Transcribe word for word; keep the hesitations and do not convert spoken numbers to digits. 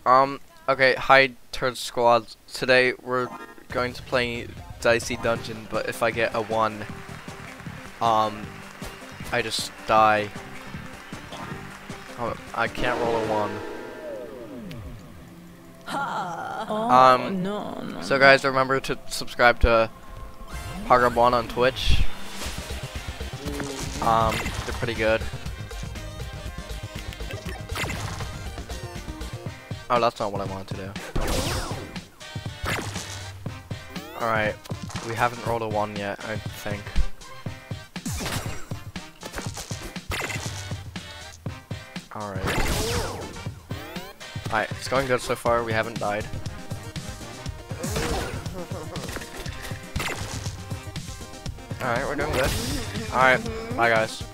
Um, okay, hi Turd Squad. Today we're going to play Dicey Dungeon, but if I get a one, um, I just die. Oh, I can't roll a one. Oh, Um, no, no. So guys, remember to subscribe to Hagabon on Twitch. Um, they're pretty good. Oh, that's not what I wanted to do. Alright, we haven't rolled a one yet, I think. Alright. Alright, it's going good so far, we haven't died. Alright, we're doing good. Alright, bye guys.